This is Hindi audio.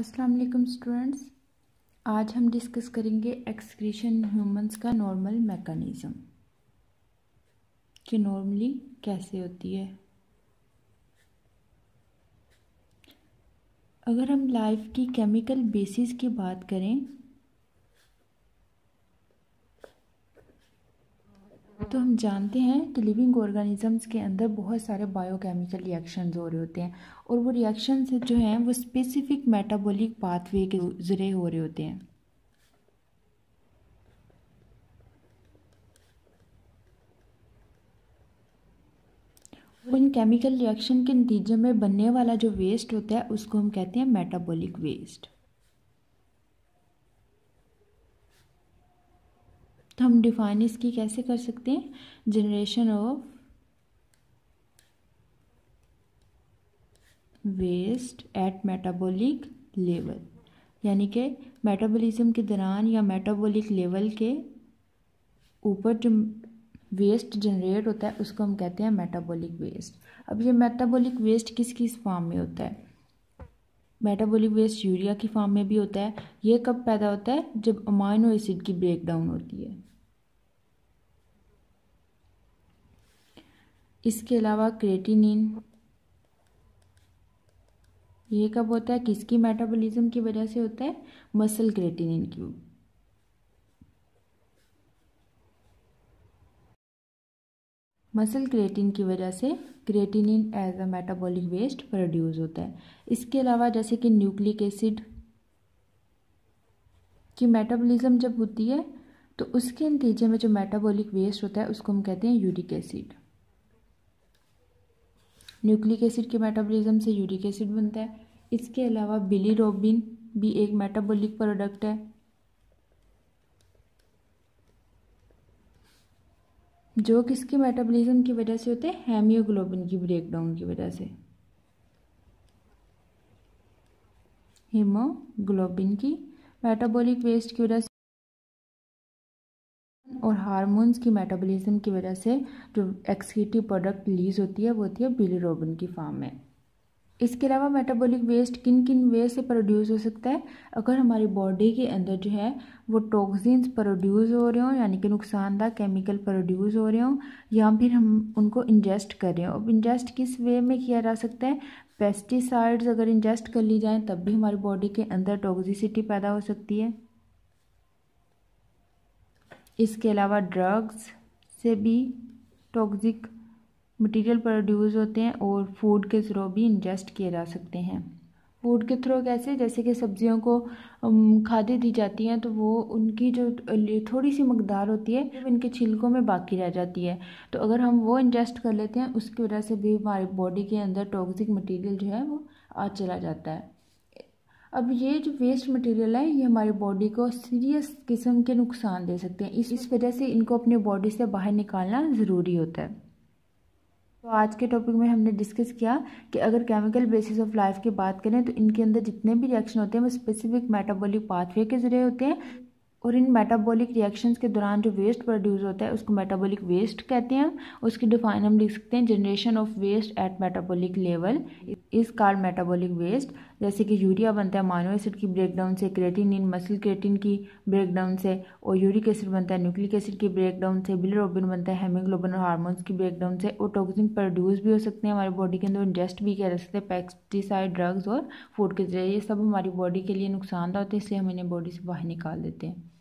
अस्सलाम वालेकुम स्टूडेंट्स, आज हम डिस्कस करेंगे एक्सक्रीशन ह्यूमंस का नॉर्मल मैकेनिज़्म कि नॉर्मली कैसे होती है। अगर हम लाइफ की केमिकल बेसिस की बात करें तो हम जानते हैं कि लिविंग ऑर्गेनिजम्स के अंदर बहुत सारे बायोकेमिकल रिएक्शंस हो रहे होते हैं और वो रिएक्शंस जो हैं वो स्पेसिफिक मेटाबॉलिक पाथवे के ज़रिए हो रहे होते हैं। उन केमिकल रिएक्शन के नतीजे में बनने वाला जो वेस्ट होता है उसको हम कहते हैं मेटाबॉलिक वेस्ट। तो हम डिफाइन इसकी कैसे कर सकते हैं, generation of waste at metabolic level, यानी कि मेटाबॉलिज्म के दौरान या मेटाबॉलिक लेवल के ऊपर जो वेस्ट जनरेट होता है उसको हम कहते हैं मेटाबॉलिक वेस्ट। अब ये मेटाबॉलिक वेस्ट किस किस फॉर्म में होता है? मेटाबॉलिक वेस्ट यूरिया की फॉर्म में भी होता है। ये कब पैदा होता है? जब अमाइनो एसिड की ब्रेकडाउन होती है। इसके अलावा क्रेटिनिन, ये कब होता है? किसकी मेटाबॉलिज्म की वजह से होता है? मसल क्रेटिनिन की। मसल क्रेटिन की वजह से creatinine as a metabolic waste produce होता है। इसके अलावा जैसे कि न्यूक्लिक एसिड की मेटाबॉलिज्म जब होती है तो उसके नतीजे में जो मेटाबॉलिक वेस्ट होता है उसको हम कहते हैं यूरिक एसिड। न्यूक्लिक एसिड के मेटाबॉलिज्म से यूरिक एसिड बनता है। इसके अलावा बिलीरोबिन भी एक मेटाबॉलिक प्रोडक्ट है जो किसके मेटाबॉलिज्म की वजह से होते हैं? हेमियोग्लोबिन की ब्रेकडाउन की वजह से। हीमोग्लोबिन की मेटाबॉलिक वेस्ट की वजह से और हार्मोन्स की मेटाबॉलिज्म की वजह से जो एक्सक्रीटिव प्रोडक्ट रिलीज होती है वो होती है बिलीरोबिन की फॉर्म में। इसके अलावा मेटाबॉलिक वेस्ट किन किन वे से प्रोड्यूस हो सकता है? अगर हमारी बॉडी के अंदर जो है वो टॉक्सिन्स प्रोड्यूस हो रहे हो, यानी कि नुकसानदायक केमिकल प्रोड्यूस हो रहे हो, या फिर हम उनको इंजेस्ट कर रहे हो। अब इंजेस्ट किस वे में किया जा सकता है? पेस्टिसाइड्स अगर इंजेस्ट कर ली जाएँ तब भी हमारी बॉडी के अंदर टॉक्सिसिटी पैदा हो सकती है। इसके अलावा ड्रग्स से भी टॉक्सिक मटेरियल प्रोड्यूस होते हैं और फूड के थ्रू भी इंजेस्ट किए जा सकते हैं। फूड के थ्रू कैसे? जैसे कि सब्जियों को खादें दी जाती हैं तो वो उनकी जो थोड़ी सी मकदार होती है वो इनके छिलकों में बाकी रह जाती है, तो अगर हम वो इंजेस्ट कर लेते हैं उसकी वजह से भी हमारी बॉडी के अंदर टॉक्सिक मटेरियल जो है वो आ चला जाता है। अब ये जो वेस्ट मटेरियल है ये हमारी बॉडी को सीरियस किस्म के नुकसान दे सकते हैं। इस वजह से इनको अपनी बॉडी से बाहर निकालना ज़रूरी होता है। तो आज के टॉपिक में हमने डिस्कस किया कि अगर केमिकल बेसिस ऑफ लाइफ की बात करें तो इनके अंदर जितने भी रिएक्शन होते हैं वो स्पेसिफिक मेटाबॉलिक पाथवे के जरिए होते हैं और इन मेटाबॉलिक रिएक्शंस के दौरान जो वेस्ट प्रोड्यूस होता है उसको मेटाबॉलिक वेस्ट कहते हैं। उसकी डिफाइन हम लिख सकते हैं, generation of waste at metabolic level is called metabolic waste. जैसे कि यूरिया बनता है अमाइनो एसिड की ब्रेकडाउन से, क्रेटिनिन मसल क्रेटिन की ब्रेकडाउन से, और यूरिक एसिड बनता है न्यूक्लिक एसिड की ब्रेकडाउन से, बिलिरोबिन बनता है हेमोग्लोबिन और हार्मोन्स की ब्रेकडाउन से, और टॉक्सिन प्रोड्यूस भी हो सकते हैं हमारी बॉडी के अंदर, इंजेस्ट भी किया जा सकते हैं पेस्टिसाइड, ड्रग्स और फूड के जरिए। ये सब हमारी बॉडी के लिए नुकसानदायक होते हैं, इसलिए हम इन्हें बॉडी से बाहर निकाल देते हैं।